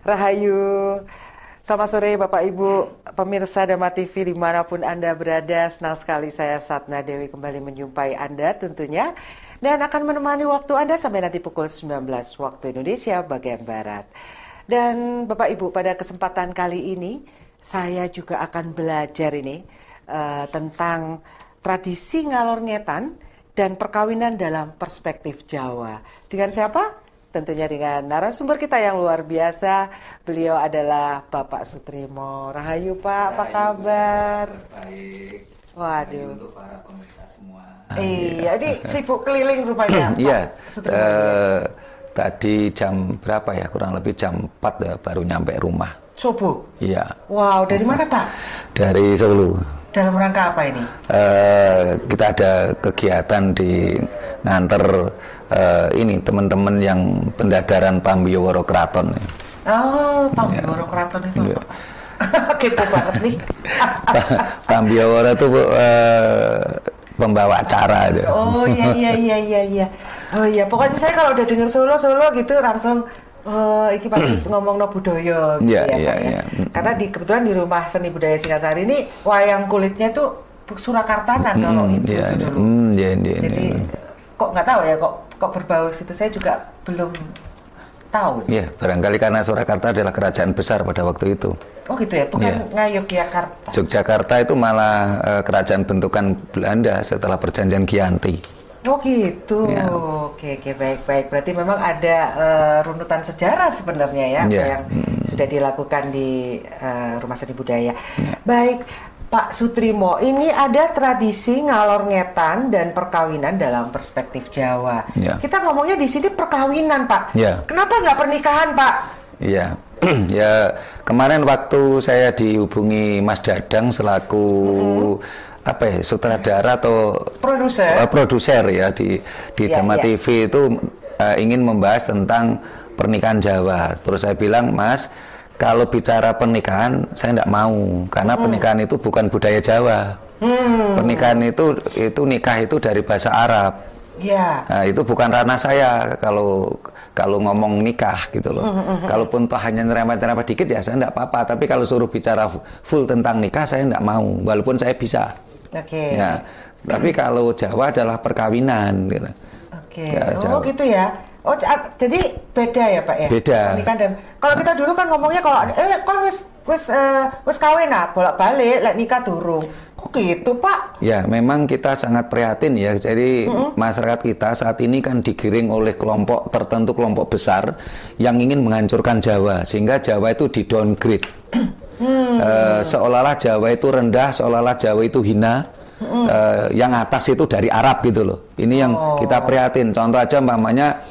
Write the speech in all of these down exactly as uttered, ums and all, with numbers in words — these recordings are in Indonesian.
Rahayu. Selamat sore Bapak Ibu pemirsa Dharma T V dimanapun Anda berada. Senang sekali saya Satna Dewi kembali menjumpai Anda tentunya. Dan akan menemani waktu Anda sampai nanti pukul sembilan belas waktu Indonesia bagian Barat. Dan Bapak Ibu, pada kesempatan kali ini saya juga akan belajar ini uh, tentang tradisi ngalor ngetan dan perkawinan dalam perspektif Jawa. Dengan siapa? Tentunya dengan narasumber kita yang luar biasa. Beliau adalah Bapak Sutrimo. Rahayu Pak, apa kabar? Baik. Waduh. Untuk para pemirsa semua. Iya, ini sibuk keliling rupanya. Iya. Sutrimo. Uh, tadi jam berapa ya? Kurang lebih jam empat ya, baru nyampe rumah. Subuh? Iya. Wow, dari mana Pak? Dari Solo. Dalam rangka apa ini? Uh, kita ada kegiatan di nganter uh, ini teman-teman yang pendadaran Pambiworo Kraton. Oh, Pambiworo Kraton itu. Iya. Kepo banget nih. Pambiworo itu uh, pembawa acara itu. Oh iya iya iya iya iya. Oh iya, pokoknya saya kalau udah dengar Solo Solo gitu langsung oh, iki pasti ngomong no budaya gitu yeah, ya, yeah, Pak, ya. yeah. Karena di kebetulan di Rumah Seni Budaya Singasari ini wayang kulitnya tuh Surakartanan mm, kalau itu yeah, dulu. Yeah, mm, yeah, yeah, Jadi yeah. kok nggak tahu ya kok kok berbau situ saya juga belum tahu. Iya, yeah, barangkali karena Surakarta adalah kerajaan besar pada waktu itu. Oh gitu ya, bukan yeah. Ngayogyakarta. Yogyakarta itu malah uh, kerajaan bentukan Belanda setelah perjanjian Giyanti. Oh gitu, ya. Oke, oke, baik-baik. Berarti memang ada uh, runutan sejarah sebenarnya ya, ya. yang hmm. sudah dilakukan di uh, Rumah Seni Budaya. Ya. Baik, Pak Sutrimo, ini ada tradisi ngalor ngetan dan perkawinan dalam perspektif Jawa. Ya. Kita ngomongnya di sini perkawinan, Pak. Ya. Kenapa nggak pernikahan, Pak? Iya, ya kemarin waktu saya dihubungi Mas Dadang selaku hmm. apa ya, sutradara atau produser uh, produser ya di di ya, Dharma ya. T V itu uh, ingin membahas tentang pernikahan Jawa. Terus saya bilang, Mas, kalau bicara pernikahan saya tidak mau karena hmm. pernikahan itu bukan budaya Jawa. Hmm. Pernikahan itu itu nikah itu dari bahasa Arab. Ya. Nah, itu bukan ranah saya kalau kalau ngomong nikah gitu loh. Mm-hmm. Kalaupun toh hanya nyerempet-nyerempet dikit ya saya enggak apa-apa. Tapi kalau suruh bicara full tentang nikah saya enggak mau, walaupun saya bisa. Oke. Okay. Ya, tapi kalau Jawa adalah perkawinan. Gitu. Oke. Okay. Ya, oh gitu ya. Oh jadi beda ya Pak ya. Beda. Pernikahan dan kalau kita dulu kan ngomongnya kalau eh kan wis wis uh, wis kawin ah bolak-balik lek nikah durung. Kok gitu Pak? Ya memang kita sangat prihatin ya. Jadi mm-hmm. masyarakat kita saat ini kan digiring oleh kelompok tertentu, kelompok besar yang ingin menghancurkan Jawa sehingga Jawa itu di downgrade. hmm. uh, seolah-olah Jawa itu rendah, seolah-olah Jawa itu hina. hmm. uh, yang atas itu dari Arab gitu loh. Ini yang oh. kita prihatin. Contoh aja umpamanya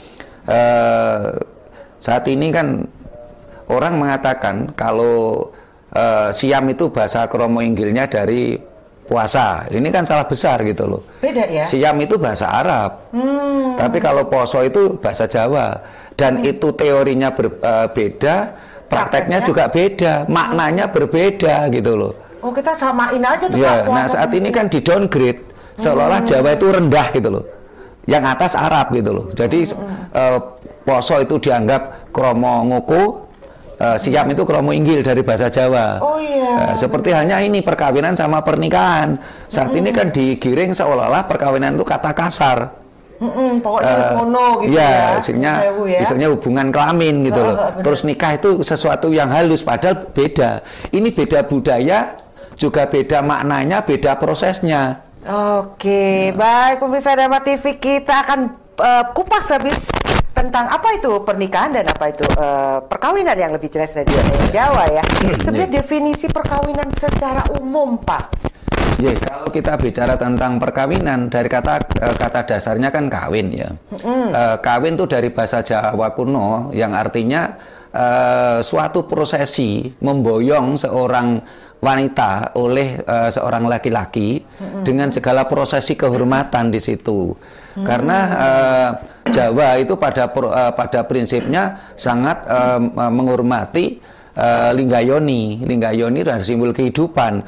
uh, saat ini kan orang mengatakan kalau uh, Siam itu bahasa Kromo Inggilnya dari puasa. Ini kan salah besar gitu loh. Beda ya? Siam itu bahasa Arab. Hmm. Tapi kalau poso itu bahasa Jawa. Dan hmm. itu teorinya berbeda, prakteknya, prakteknya juga beda, maknanya hmm. berbeda gitu loh. Oh, kita samain aja tuh ya, Pak. Nah, saat ini kan di downgrade. Seolah-olah hmm. Jawa itu rendah gitu loh. Yang atas Arab gitu loh. Jadi hmm. uh, poso itu dianggap kromo ngoko. Uh, Siam itu kromo inggil dari bahasa Jawa. Oh iya. Uh, seperti hanya ini perkawinan sama pernikahan. Saat mm. ini kan digiring seolah-olah perkawinan itu kata kasar. Mm-mm, pokoknya harus uh, mono gitu ya. Ya. Isinya, ya. isinya hubungan kelamin gitu oh, loh. Oh, terus nikah itu sesuatu yang halus padahal beda. Ini beda budaya, juga beda maknanya, beda prosesnya. Oke, ya. Baik pemirsa Dharma T V, kita akan uh, kupas habis tentang apa itu pernikahan dan apa itu uh, perkawinan yang lebih jelas dari Jawa ya. Sebenarnya yeah. definisi perkawinan secara umum, Pak. Ya, yeah, kalau kita bicara tentang perkawinan dari kata uh, kata dasarnya kan kawin ya. Mm. Uh, kawin itu dari bahasa Jawa kuno yang artinya uh, suatu prosesi memboyong seorang wanita oleh uh, seorang laki-laki mm-hmm. dengan segala prosesi kehormatan di situ. Mm-hmm. Karena uh, Jawa itu pada uh, pada prinsipnya sangat uh, menghormati uh, Linggayoni. Linggayoni adalah simbol kehidupan.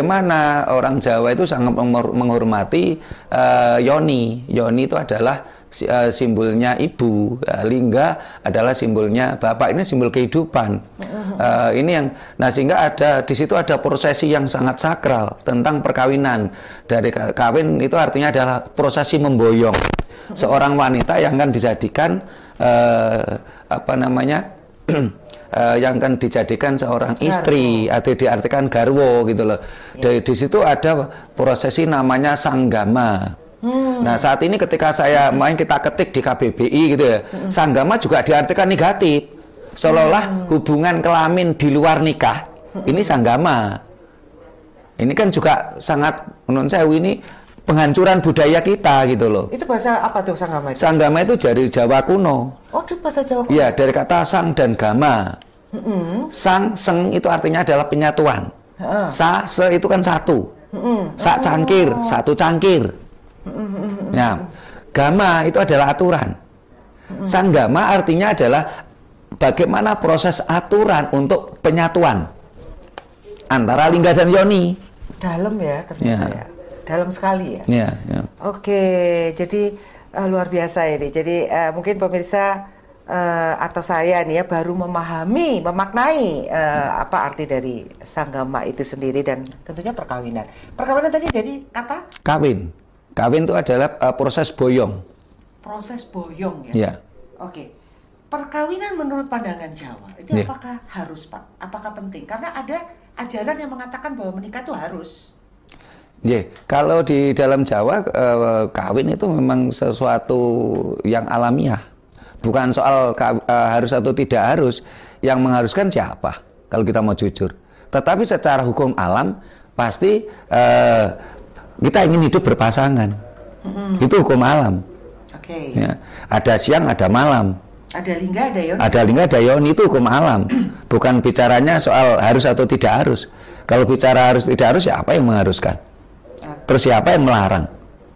Bagaimana orang Jawa itu sangat menghormati uh, Yoni. Yoni itu adalah si- eh, simbolnya ibu, eh, lingga adalah simbolnya bapak. Ini simbol kehidupan. Eh, ini yang, nah sehingga ada di situ ada prosesi yang sangat sakral tentang perkawinan. Dari ka- kawin itu artinya adalah prosesi memboyong seorang wanita yang akan dijadikan eh, apa namanya eh, yang akan dijadikan seorang istri atau diartikan garwo gitu loh. Di, di situ ada prosesi namanya sanggama. Hmm. Nah saat ini ketika saya main kita ketik di K B B I gitu ya, hmm. sanggama juga diartikan negatif, seolah-olah hmm. hubungan kelamin di luar nikah hmm. ini sanggama. Ini kan juga sangat menurut saya ini penghancuran budaya kita gitu loh. Itu bahasa apa tuh sanggama itu? Sanggama itu dari Jawa kuno. Oh itu bahasa Jawa kuno? Iya, dari kata sang dan gama. Hmm. Sang, seng itu artinya adalah penyatuan. Hmm. Sa, se itu kan satu. Hmm. Sa cangkir, oh. satu cangkir. Nah, gama itu adalah aturan. Sanggama artinya adalah bagaimana proses aturan untuk penyatuan antara lingga dan yoni. Dalam ya ternyata ya. ya. Dalam sekali ya. Ya, ya. Oke, jadi uh, luar biasa ini. Jadi uh, mungkin pemirsa uh, atau saya nih ya baru memahami, memaknai uh, apa arti dari sanggama itu sendiri dan tentunya perkawinan. Perkawinan tadi dari kata? Kawin. Kawin itu adalah uh, proses boyong. Proses boyong ya. Ya. Oke. Perkawinan menurut pandangan Jawa itu ya. Apakah harus Pak? Apakah penting? Karena ada ajaran yang mengatakan bahwa menikah itu harus. Ya, kalau di dalam Jawa uh, kawin itu memang sesuatu yang alamiah. Bukan soal uh, harus atau tidak harus. Yang mengharuskan siapa? Kalau kita mau jujur. Tetapi secara hukum alam pasti uh, kita ingin hidup berpasangan. Mm-hmm. Itu hukum alam. Oke. Okay. Ya. Ada siang, ada malam. Ada lingga, ada yoni. Ada lingga, ada yoni, itu hukum alam. Bukan bicaranya soal harus atau tidak harus. Kalau bicara harus tidak harus, ya apa yang mengharuskan? Okay. Terus siapa yang melarang?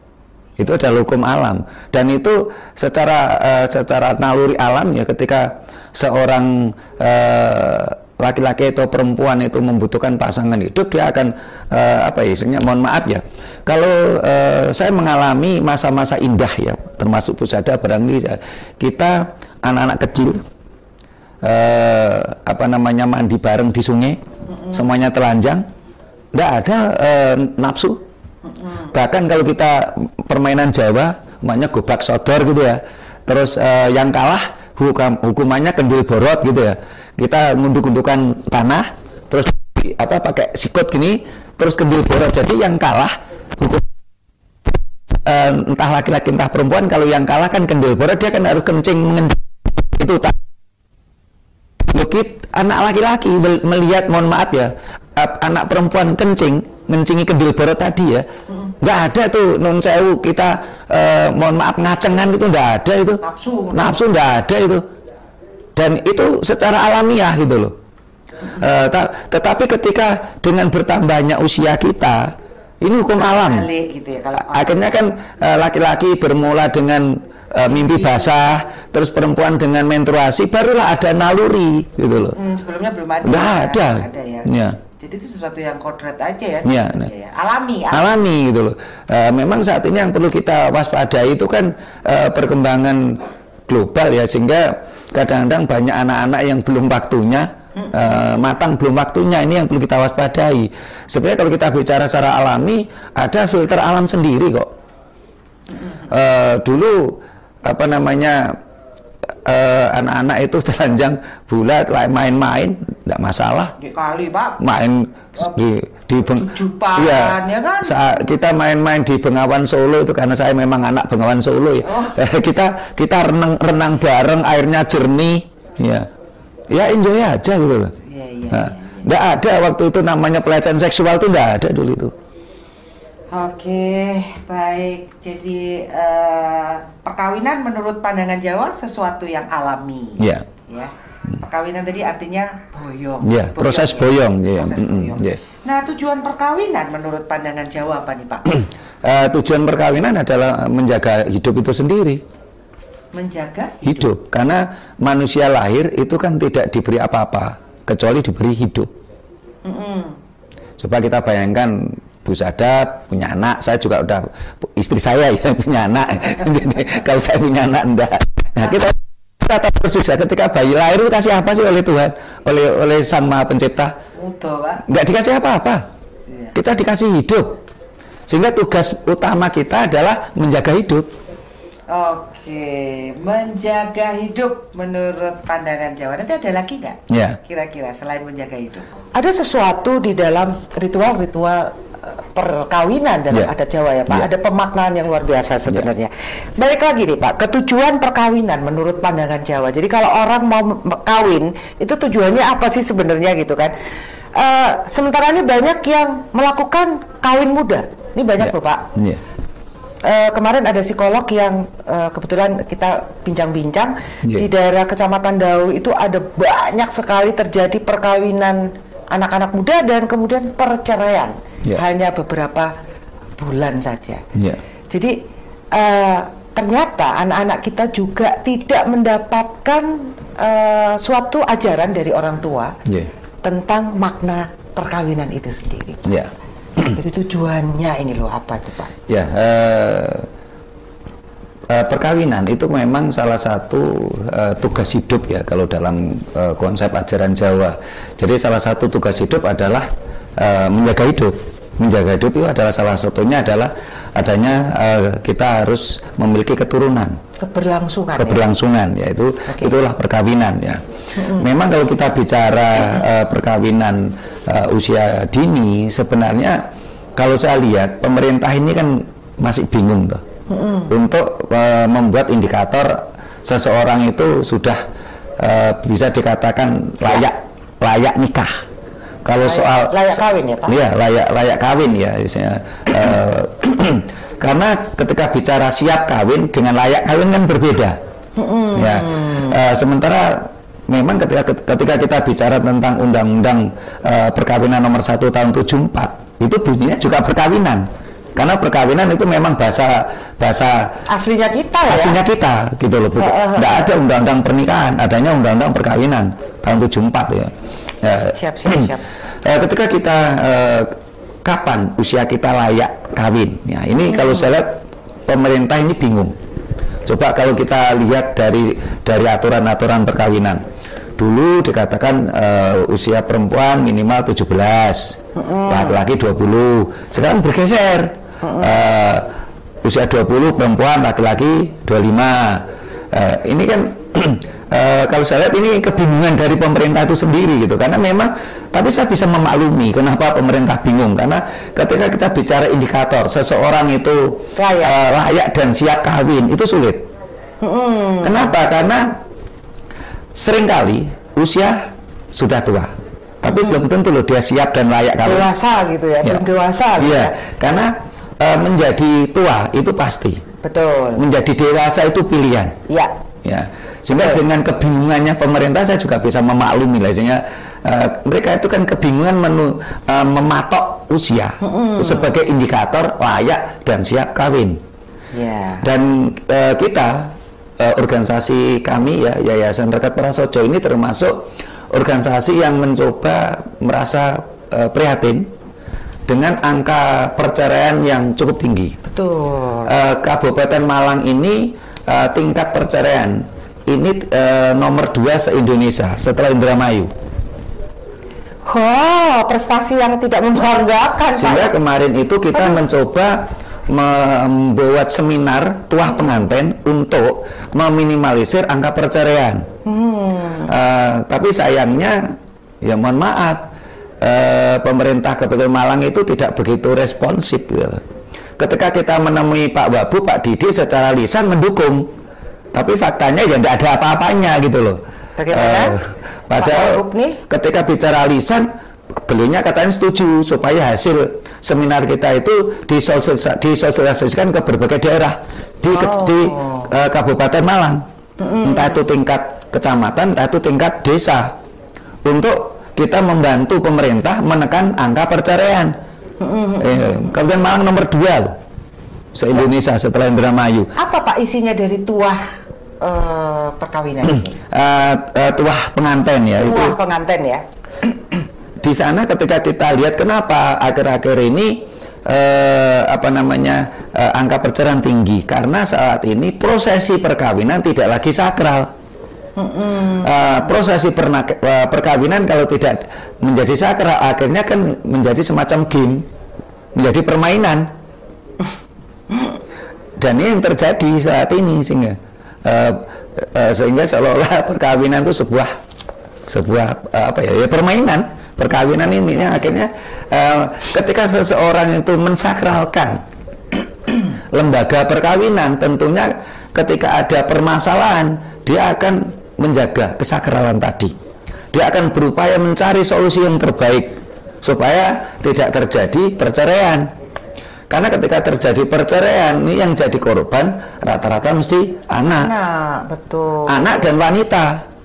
Itu adalah hukum alam. Dan itu secara uh, secara naluri alam ya, ketika seorang uh, laki-laki atau perempuan itu membutuhkan pasangan hidup, dia akan uh, apa ya istilahnya, mohon maaf ya, kalau uh, saya mengalami masa-masa indah ya, termasuk pusada barangkali kita anak-anak kecil uh, apa namanya mandi bareng di sungai, mm-hmm. semuanya telanjang, nggak ada uh, nafsu, mm-hmm. bahkan kalau kita permainan Jawa namanya gobak sodor gitu ya, terus uh, yang kalah hukum, hukumannya kendil borot gitu ya. Kita ngunduk-undukan tanah, terus apa pakai sikut gini, terus kendil borot. Jadi yang kalah hukum uh, entah laki-laki entah perempuan, kalau yang kalah kan kendil borot, dia kan harus kencing mengencing itu tak. Lukit anak laki-laki melihat, mohon maaf ya, anak perempuan kencing mencingi kendil borot tadi ya, nggak ada tuh non sewu kita uh, mohon maaf ngacengan itu nggak ada itu, nafsu nafsu nggak ada itu. Dan itu secara alamiah gitu loh. Uh, tetapi ketika dengan bertambahnya usia kita, ini hukum alam. Gitu ya, kalau akhirnya kan laki-laki uh, bermula dengan uh, mimpi basah, terus perempuan dengan menstruasi, barulah ada naluri gitu loh. Hmm, sebelumnya belum ada. Nggak ada. ada ya. Ya. Jadi itu sesuatu yang kodrat aja ya, ya, nah. ya. Alami, alami. Alami gitu loh. Uh, memang saat ini yang perlu kita waspadai itu kan uh, perkembangan global ya, sehingga kadang-kadang banyak anak-anak yang belum waktunya hmm. uh, matang, belum waktunya. Ini yang perlu kita waspadai. Sebenarnya kalau kita bicara secara alami, ada filter alam sendiri kok. Hmm. Uh, dulu apa namanya uh, anak-anak itu telanjang bulat, main-main, tidak masalah. Di kali Pak. Main di di Beng, ya, ya kan? Saat kita main-main di Bengawan Solo itu, karena saya memang anak Bengawan Solo ya. Oh. kita kita renang renang bareng, airnya jernih, ya, ya enjoy aja gitu loh. Ya, ya, nah, ya, ya. Nggak ada waktu itu namanya pelecehan seksual tuh nggak ada dulu itu. Oke, baik. Jadi uh, perkawinan menurut pandangan Jawa sesuatu yang alami. Ya. Ya. Perkawinan tadi artinya boyong. Ya, boyong, proses ya. boyong. Ya. Proses Mm-hmm. boyong. Ya. Nah, tujuan perkawinan menurut pandangan Jawa apa nih Pak? uh, tujuan perkawinan adalah menjaga hidup itu sendiri. Menjaga hidup. hidup. Karena manusia lahir itu kan tidak diberi apa-apa kecuali diberi hidup. Mm-hmm. Coba kita bayangkan Bu Sada punya anak, saya juga udah istri saya yang punya anak. Jadi kalau saya punya anak enggak. Nah, kita kita tahu persis ya ketika bayi lahir itu kasih apa sih oleh Tuhan, oleh oleh Sang Maha Pencipta? Mudah, Pak. Enggak dikasih apa-apa. Iya. Kita dikasih hidup. Sehingga tugas utama kita adalah menjaga hidup. Oke, menjaga hidup menurut pandangan Jawa. Nanti ada lagi nggak? Ya. Kira-kira selain menjaga hidup. Ada sesuatu di dalam ritual-ritual eh, perkawinan dalam Ya. adat Jawa ya Pak. Ya. Ada pemaknaan yang luar biasa sebenarnya. Balik lagi nih Pak, ketujuan perkawinan menurut pandangan Jawa. Jadi kalau orang mau m- kawin, itu tujuannya apa sih sebenarnya gitu kan? Eh, sementara ini banyak yang melakukan kawin muda. Ini banyak Ya. loh Pak. Ya. Eh, kemarin ada psikolog yang eh, kebetulan kita bincang-bincang Yeah. di daerah Kecamatan Dau itu ada banyak sekali terjadi perkawinan anak-anak muda dan kemudian perceraian Yeah. hanya beberapa bulan saja. Ya. Jadi eh, ternyata anak-anak kita juga tidak mendapatkan eh, suatu ajaran dari orang tua Ya. tentang makna perkawinan itu sendiri. Ya. Jadi tujuannya ini loh apa itu Pak? Ya, eh, eh, perkawinan itu memang salah satu eh, tugas hidup ya kalau dalam eh, konsep ajaran Jawa. Jadi salah satu tugas hidup adalah eh, menjaga hidup. Menjaga hidup itu adalah salah satunya adalah adanya eh, kita harus memiliki keturunan. Keberlangsungan. Keberlangsungan, ya? yaitu Oke. itulah perkawinan ya. Memang kalau kita bicara eh, perkawinan eh, usia dini, sebenarnya kalau saya lihat pemerintah ini kan masih bingung tuh untuk eh, membuat indikator seseorang itu sudah eh, bisa dikatakan layak layak nikah. Kalau Layak- soal layak kawin ya, Pak? Iya, layak layak kawin ya, isinya. Eh, karena ketika bicara siap kawin dengan layak kawin kan berbeda. Ya, eh, sementara memang ketika ketika kita bicara tentang undang-undang eh, perkawinan nomor satu tahun tujuh puluh empat itu bunyinya juga perkawinan. Karena perkawinan itu memang bahasa bahasa Aslinya kita ya. aslinya kita gitu loh, bukan. Nggak ada undang-undang pernikahan, adanya undang-undang perkawinan tahun tujuh puluh empat ya. Ya, Siap, siap, siap. eh, ketika kita eh, kapan usia kita layak kawin? Ya, ini kalau saya lihat pemerintah ini bingung. Coba kalau kita lihat dari dari aturan-aturan perkawinan. Dulu dikatakan eh, usia perempuan minimal tujuh belas, laki-laki dua puluh. Sekarang bergeser. Eh, usia dua puluh perempuan, laki-laki dua puluh lima. Eh, ini kan Uh, kalau saya lihat ini kebingungan dari pemerintah itu sendiri gitu, karena memang, tapi saya bisa memaklumi kenapa pemerintah bingung, karena ketika kita bicara indikator seseorang itu Layak. uh, layak dan siap kawin itu sulit. Hmm. Kenapa? Karena seringkali usia sudah tua, tapi belum tentu loh dia siap dan layak kawin. Dewasa gitu ya, belum dewasa. gitu Iya, ya. karena uh, menjadi tua itu pasti, Betul. menjadi dewasa itu pilihan. Ya. Ya, sehingga Betul. dengan kebingungannya pemerintah saya juga bisa memaklumi lah, sehingga uh, mereka itu kan kebingungan menu, uh, mematok usia sebagai indikator layak dan siap kawin. Ya. Dan uh, kita uh, organisasi kami ya Yayasan Rekat Prasojo ini termasuk organisasi yang mencoba merasa uh, prihatin dengan angka perceraian yang cukup tinggi. Betul. Uh, Kabupaten Malang ini Uh, tingkat perceraian ini uh, nomor dua se-Indonesia setelah Indramayu. Wow, prestasi yang tidak membanggakan, Sehingga Pak. kemarin itu kita mencoba membuat seminar tuah pengantin untuk meminimalisir angka perceraian. Hmm. Uh, tapi sayangnya, ya mohon maaf, uh, pemerintah Kabupaten Malang itu tidak begitu responsif. Gitu. Ketika kita menemui Pak Wabu, Pak Didi secara lisan mendukung, tapi faktanya ya tidak ada apa-apanya gitu loh. Bagaimana? Uh, padahal Pak Wabu nih? ketika bicara lisan, beliaunya katanya setuju supaya hasil seminar kita itu disosialisasikan, disosialisasikan ke berbagai daerah di, Oh. di uh, Kabupaten Malang, mm-hmm. entah itu tingkat kecamatan, entah itu tingkat desa, untuk kita membantu pemerintah menekan angka perceraian. Eh, Kabupaten Malang nomor dua loh se-Indonesia setelah Indramayu. Apa Pak isinya dari tuah eh, perkawinan ini? Uh, uh, tuah pengantin ya itu. Tuah pengantin ya. Di sana ketika kita lihat kenapa akhir-akhir ini eh, apa namanya eh, angka perceraian tinggi karena saat ini prosesi perkawinan tidak lagi sakral. Mm-hmm. uh, prosesi pernak- uh, perkawinan kalau tidak menjadi sakral akhirnya kan menjadi semacam game, menjadi permainan. Dan ini yang terjadi saat ini sehingga uh, uh, sehingga seolah-olah perkawinan itu sebuah sebuah uh, apa ya, ya permainan. Perkawinan ini ya, akhirnya uh, ketika seseorang itu mensakralkan lembaga perkawinan, tentunya ketika ada permasalahan dia akan menjaga kesakralan tadi. Dia akan berupaya mencari solusi yang terbaik supaya tidak terjadi perceraian. Karena ketika terjadi perceraian, ini yang jadi korban rata-rata mesti anak. Anak, betul. Anak dan wanita.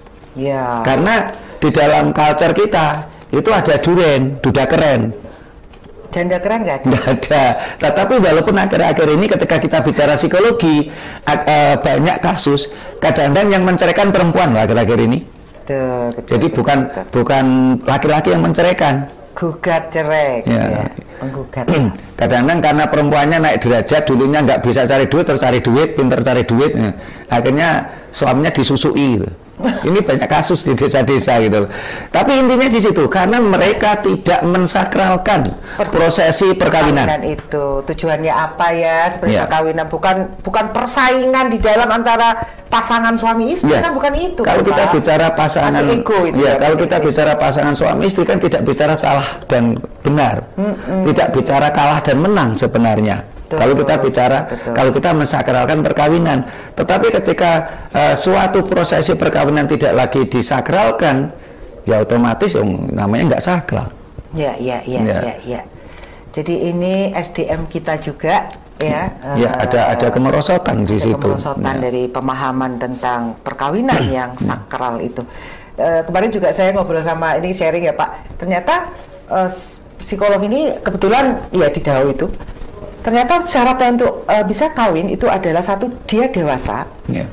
Ya. Karena di dalam culture kita itu ada duren, duda keren. Janda keren nggak ada? Nggak ada. Tetapi walaupun akhir-akhir ini ketika kita bicara psikologi, uh, banyak kasus kadang-kadang yang menceraikan perempuan loh akhir-akhir ini. Betul, betul, Jadi betul, bukan betul. bukan laki-laki yang menceraikan. Gugat cerai, Ya. ya. Penggugat. Kadang-kadang karena perempuannya naik derajat, dulunya nggak bisa cari duit, terus cari duit, pinter cari duit, ya. Akhirnya suaminya disusui gitu. Ini banyak kasus di desa-desa gitu. Tapi intinya di situ karena mereka tidak mensakralkan prosesi perkawinan. Perkawinan itu tujuannya apa ya? Sebenarnya Ya. perkawinan bukan bukan persaingan di dalam antara pasangan suami istri, Ya. kan bukan itu. Kalau kan, kita Pak? bicara pasangan, Masih ego itu ya, ya, kalau masih kita ego. bicara pasangan suami istri kan tidak bicara salah dan benar, Mm-mm. tidak bicara kalah dan menang sebenarnya. Betul, kalau kita bicara, betul. kalau kita mensakralkan perkawinan, tetapi ketika uh, suatu prosesi perkawinan tidak lagi disakralkan, ya otomatis yang namanya nggak sakral. Ya, ya, ya, Ya. ya, ya. Jadi ini S D M kita juga ya. Ya, eh, ada ada kemerosotan di ada situ. kemerosotan Ya. dari pemahaman tentang perkawinan yang sakral itu. Eh, kemarin juga saya ngobrol sama ini sharing ya Pak. Ternyata eh, psikolog ini kebetulan ya di D A O itu. Ternyata syaratnya untuk uh, bisa kawin itu adalah satu, dia dewasa, Ya.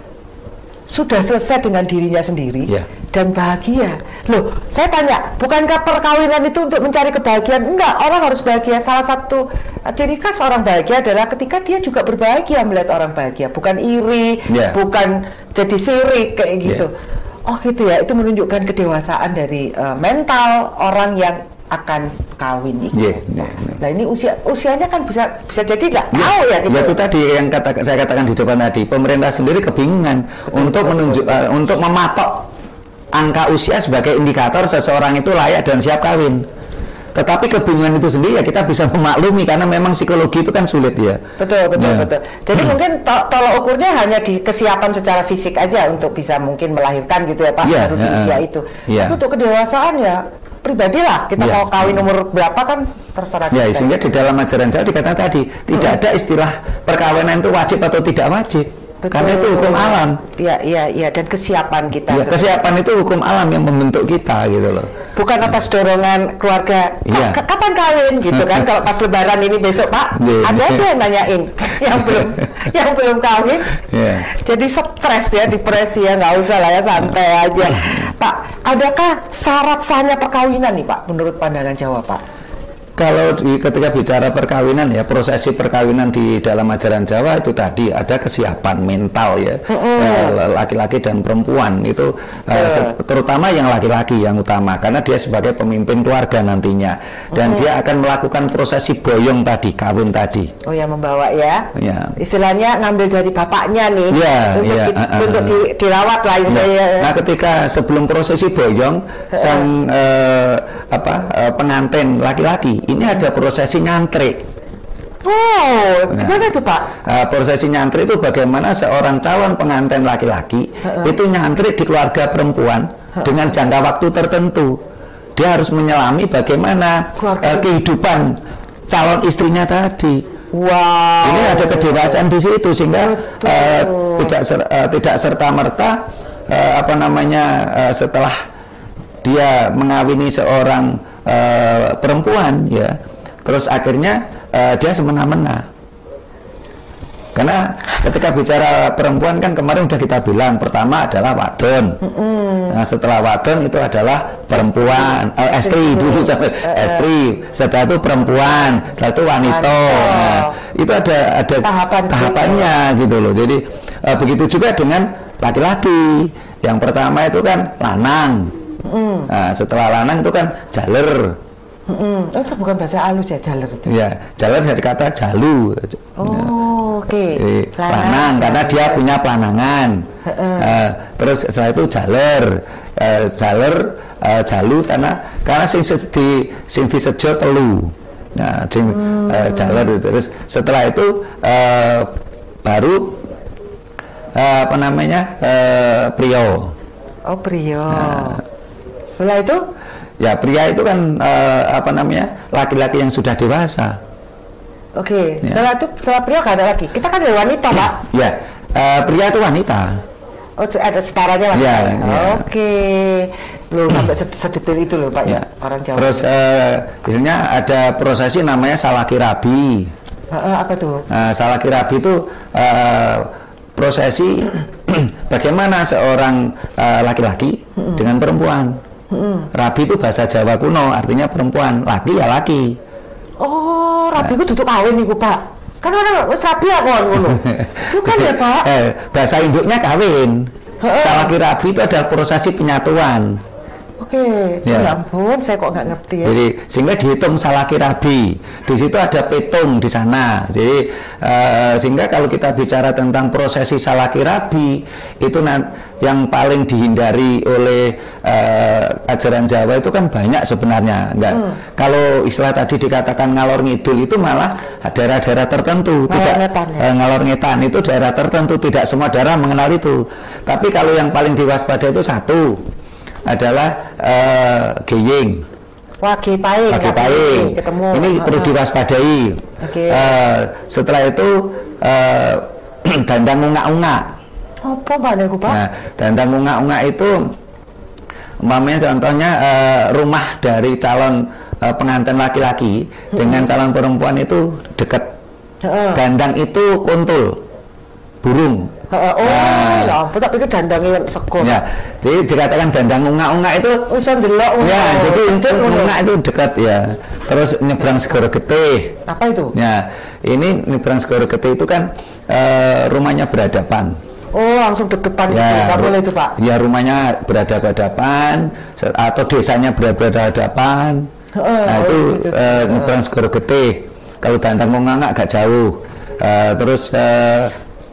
sudah selesai dengan dirinya sendiri, Ya. dan bahagia. Loh, saya tanya, bukankah perkawinan itu untuk mencari kebahagiaan? Enggak, orang harus bahagia. Salah satu uh, ciri khas orang bahagia adalah ketika dia juga berbahagia melihat orang bahagia, bukan iri, Ya. bukan jadi sirik kayak gitu. Ya. Oh gitu ya, itu menunjukkan kedewasaan dari uh, mental orang yang akan kawin itu. Yeah, yeah, yeah. Nah ini usia usianya kan bisa bisa jadi nggak Ya, tahu ya gitu. ya itu tadi yang kata, saya katakan di depan tadi, pemerintah sendiri kebingungan untuk menunjuk uh, untuk mematok angka usia sebagai indikator seseorang itu layak dan siap kawin. Tetapi kebingungan itu sendiri ya kita bisa memaklumi karena memang psikologi itu kan sulit ya. Betul betul Ya. betul. Jadi hmm. mungkin to tolak ukurnya hanya di kesiapan secara fisik aja untuk bisa mungkin melahirkan gitu ya Pak, Ya, baru di ya, usia itu. ya. Tapi untuk kedewasaan ya pribadilah kita Ya. mau kawin umur berapa kan terserah Ya, kita. sehingga di dalam ajaran Jawa dikatakan tadi tidak ada istilah perkawinan itu wajib atau tidak wajib. Betul. Karena itu hukum alam. Iya iya iya, dan kesiapan kita. Ya, sebenarnya. kesiapan itu hukum alam yang membentuk kita gitu loh. Bukan atas dorongan keluarga. Iya. "K- kapan kawin gitu kan? Kalau pas Lebaran ini besok Pak, Iya. ada aja yang nanyain yang belum yang belum kawin. Iya. Jadi stres ya, depresi ya, nggak usah lah ya, santai aja. Pak, adakah syarat sahnya perkawinan nih Pak menurut pandangan Jawa Pak? Kalau di, ketika bicara perkawinan ya, prosesi perkawinan di dalam ajaran Jawa itu tadi ada kesiapan mental ya, eh, laki-laki dan perempuan itu eh, se- terutama yang laki-laki yang utama karena dia sebagai pemimpin keluarga nantinya dan dia akan melakukan prosesi boyong tadi, kawin tadi. Oh ya, membawa ya. Ya. Istilahnya ngambil dari bapaknya nih Ya, untuk, ya, di, uh, uh, untuk di, dirawat lah Ya. istilahnya. Nah, ketika sebelum prosesi boyong, sang eh, apa eh, pengantin laki-laki ini ada prosesi nyantrik. Oh, Nah. gimana tuh Pak? Uh, prosesi nyantri itu bagaimana seorang calon pengantin laki-laki itu nyantri di keluarga perempuan dengan jangka waktu tertentu. Dia harus menyelami bagaimana uh, kehidupan calon istrinya tadi. Wow. Ini ada kedewasaan di situ sehingga uh, tidak ser, uh, tidak serta merta uh, apa namanya uh, setelah dia mengawini seorang uh, perempuan ya. Terus akhirnya uh, dia semena-mena. Karena ketika bicara perempuan kan kemarin udah kita bilang pertama adalah wadon. Mm-hmm. Nah, setelah wadon itu adalah perempuan, eh, estri dulu sampai uh, estri. Setelah itu perempuan, setelah itu wanita. Nah, itu ada ada Tahapan tahapannya itu. Gitu loh. Jadi uh, begitu juga dengan laki-laki. Yang pertama itu kan lanang. Mm. Nah, setelah lanang itu kan jaler. Mm-hmm. Oh, itu bukan bahasa halus ya, jaler itu? Ya, jaler dari kata jalu. Oh, oke. Okay. Planang, karena dia punya planangan. Uh, terus setelah itu jaler, uh, jaler, uh, jalu karena karena sing di sing disejo telu. Nah, sing uh, jaler. Terus setelah itu uh, baru uh, apa namanya uh, prio. Oh, prio. Nah, setelah itu? Ya, pria itu kan uh, apa namanya laki-laki yang sudah dewasa. Oke, okay. Ya. Setelah itu setelah pria kan ada laki. Kita kan ada wanita, Pak. Ya, uh, pria itu wanita. Oh, ada setaranya wanita. Ya, ya. Oke, okay. Loh sampai sedetail itu loh, Pak. Ya. Orang Jawa. Terus, uh, biasanya ada prosesi namanya salaki rabi. Uh, uh, apa tuh? Uh, salaki rabi itu uh, prosesi bagaimana seorang uh, laki-laki uh-uh. dengan perempuan. Mm-hmm. Rabi itu bahasa Jawa kuno, artinya perempuan, laki ya laki. Oh, rabi itu duduk kawin nih, Pak. Kan orang wis rabi ya kon ngono. Bukan ya, Pak? Eh, bahasa induknya kawin. Salaki rabi itu adalah prosesi penyatuan. Oke, okay. Ya. Ya ampun, saya kok nggak ngerti ya. Jadi sehingga dihitung salaki rabi. Di situ ada petung di sana. Jadi uh, sehingga kalau kita bicara tentang prosesi salaki rabi itu yang paling dihindari oleh uh, ajaran Jawa itu kan banyak sebenarnya. Enggak. Hmm. Kalau istilah tadi dikatakan ngalor ngidul itu malah daerah-daerah tertentu. Ngalor tidak ngetan, ya? uh, ngalor ngetan itu daerah tertentu. Tidak semua daerah mengenal itu. Tapi kalau yang paling diwaspadai itu satu adalah uh, geying. Wah, gepaing, gepaing. Ketemu. Ini uh, perlu diwaspadai. Okay. Uh, setelah itu uh, dandang ungak-ungak. Apa mbak aku, Pak? Nah, dandang ungak-ungak itu umpamanya contohnya uh, rumah dari calon uh, pengantin laki-laki hmm. dengan calon perempuan itu dekat. Uh. Dandang itu kuntul, burung. Oh, nah, ya ampun, tapi itu dandangnya sekor. Ya, jadi dikatakan dandang ungak-ungak itu usah delok. Ya, jadi itu ungak itu dekat ya. Terus nyebrang Segoro Getih. Apa itu? Ya, ini nyebrang Segoro Getih itu kan uh, rumahnya berhadapan. Oh, langsung depan ya, itu, boleh itu, Pak? Ya, rumahnya berhadapan atau desanya berhadapan. Uh, nah, itu oh, uh, nyebrang Segoro Getih. Kalau dandang ungak agak jauh. Uh, terus uh,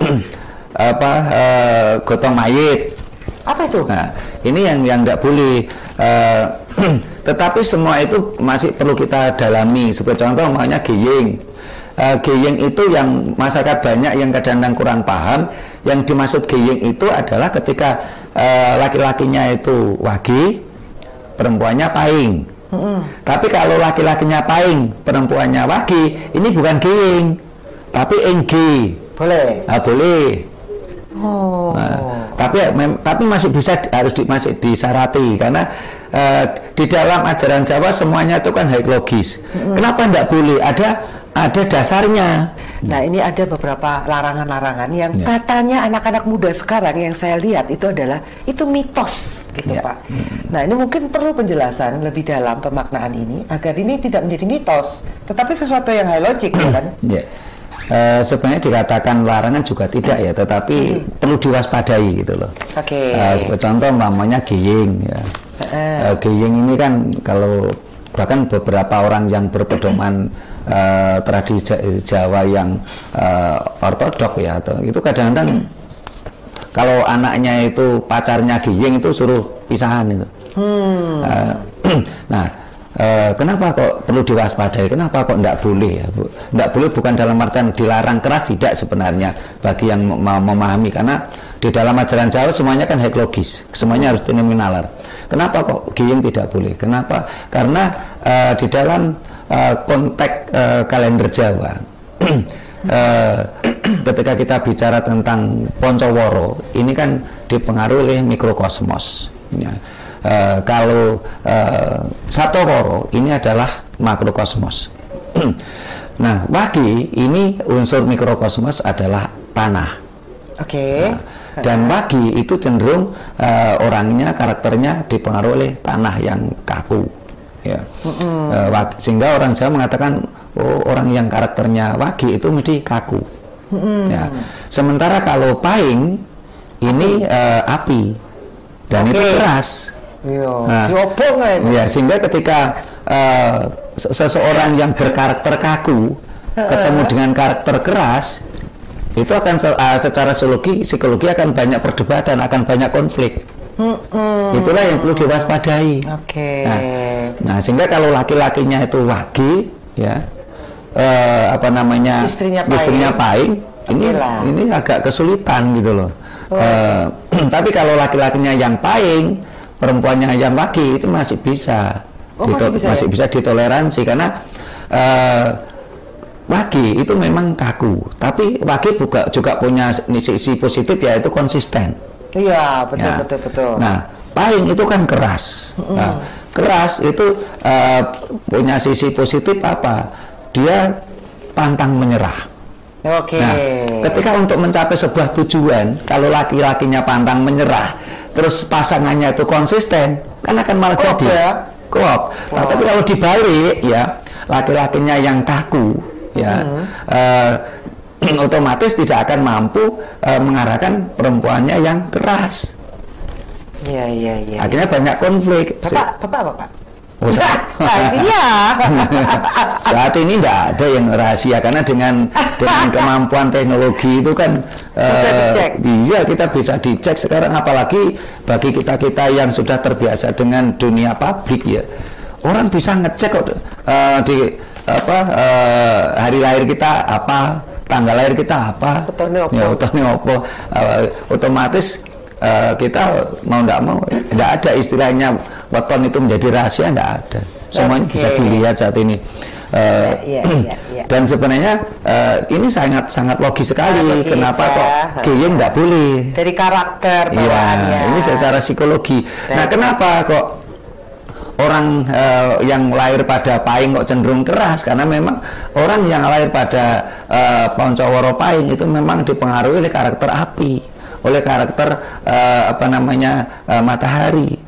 apa uh, gotong mayit. Apa itu? Nah, ini yang yang tidak boleh. Uh, tetapi semua itu masih perlu kita dalami. Seperti contoh, makanya geying. Uh, geying itu yang masyarakat banyak yang kadang-kadang kurang paham. Yang dimaksud geying itu adalah ketika uh, laki-lakinya itu wage, perempuannya paing. Mm-hmm. Tapi kalau laki-lakinya paing, perempuannya wage, ini bukan geying, tapi engge. Boleh. Ah, boleh. Oh. Nah, tapi mem, tapi masih bisa harus di, masih disarati karena uh, di dalam ajaran Jawa semuanya itu kan high logis. Mm-hmm. Kenapa tidak boleh? Ada ada dasarnya. Nah, ini ada beberapa larangan-larangan yang ya. Katanya anak-anak muda sekarang yang saya lihat itu adalah itu mitos gitu, ya. Pak. Hmm. Nah, ini mungkin perlu penjelasan lebih dalam pemaknaan ini agar ini tidak menjadi mitos, tetapi sesuatu yang high logic, ya kan? Ya. Uh, sebenarnya dikatakan larangan juga tidak ya, tetapi hmm. perlu diwaspadai gitu loh. Oke. Okay. Uh, seperti contoh namanya geying ya. Uh. Uh, geying ini kan kalau bahkan beberapa orang yang berpedoman uh, tradisi Jawa yang uh, ortodok ya, atau itu kadang-kadang hmm. kalau anaknya itu pacarnya geying itu suruh pisahan itu. Hmm. Uh, nah. Uh, kenapa kok perlu diwaspadai? Kenapa kok tidak boleh ya? Tidak boleh bukan dalam artian dilarang keras, tidak sebenarnya bagi yang mem memahami, karena di dalam ajaran Jawa semuanya kan high logis, semuanya harus fenomenaler. Kenapa kok geying tidak boleh? Kenapa? Karena uh, di dalam uh, konteks uh, kalender Jawa uh, ketika kita bicara tentang Poncoworo ini kan dipengaruhi oleh mikrokosmos ya. Uh, kalau uh, Satoworo ini adalah makrokosmos. Nah, wage ini unsur mikrokosmos adalah tanah. Oke. Okay. Nah, dan Wage itu cenderung uh, orangnya, karakternya dipengaruhi oleh tanah yang kaku, ya. Mm-hmm. uh, sehingga orang Jawa mengatakan, oh, orang yang karakternya Wage itu mesti kaku. Mm-hmm. Ya. Sementara kalau Pahing ini uh, api dan okay. itu keras. Nah, ya, sehingga ketika uh, seseorang yang berkarakter kaku ketemu dengan karakter keras, itu akan uh, secara psikologi, psikologi akan banyak perdebatan, akan banyak konflik. Hmm. Itulah yang perlu diwaspadai. Oke. Nah, nah, sehingga kalau laki-lakinya itu Wage, ya, uh, apa namanya, istrinya Pahing, istrinya Pahing ini, ini agak kesulitan gitu loh. Oh. Uh, tapi kalau laki-lakinya yang Pahing, perempuannya yang Wage itu masih bisa, oh, masih bisa, masih ya? bisa ditoleransi karena uh, Wage itu memang kaku, tapi Wage juga juga punya sisi positif, yaitu konsisten. Iya, betul, ya. betul, betul. Nah, Pahing itu kan keras. Mm. Nah, keras itu uh, punya sisi positif apa? Dia pantang menyerah. Oke. Nah, ketika untuk mencapai sebuah tujuan, kalau laki-lakinya pantang menyerah, terus pasangannya itu konsisten, kan akan malah Klop, jadi ya? klop. Nah, tapi kalau dibalik, ya, laki-lakinya yang kaku, ya, mm-hmm. uh, otomatis tidak akan mampu uh, mengarahkan perempuannya yang keras. Iya, iya, iya. Akhirnya banyak konflik. Bapak, bapak, bapak. Oh, rahasia. Saat ini tidak ada yang rahasia karena dengan dengan kemampuan teknologi itu kan bisa uh, dicek. Iya, kita bisa dicek sekarang, apalagi bagi kita-kita yang sudah terbiasa dengan dunia publik, ya. Orang bisa ngecek kok uh, di apa uh, hari lahir kita apa, tanggal lahir kita apa, ya, utone opo, uh, otomatis uh, kita mau tidak mau tidak ada istilahnya weton itu menjadi rahasia, tidak ada, semuanya okay. bisa dilihat saat ini. Uh, ya, ya, ya, ya. Dan sebenarnya uh, ini sangat sangat logis sekali. Logis, kenapa ya. Kok gayeng tidak boleh dari karakter bawaannya. Ya, ini secara psikologi. Dan nah, kenapa kok orang uh, yang lahir pada Pahing kok cenderung keras? Karena memang orang yang lahir pada uh, Pancawara Pahing itu memang dipengaruhi oleh karakter api, oleh karakter uh, apa namanya uh, matahari.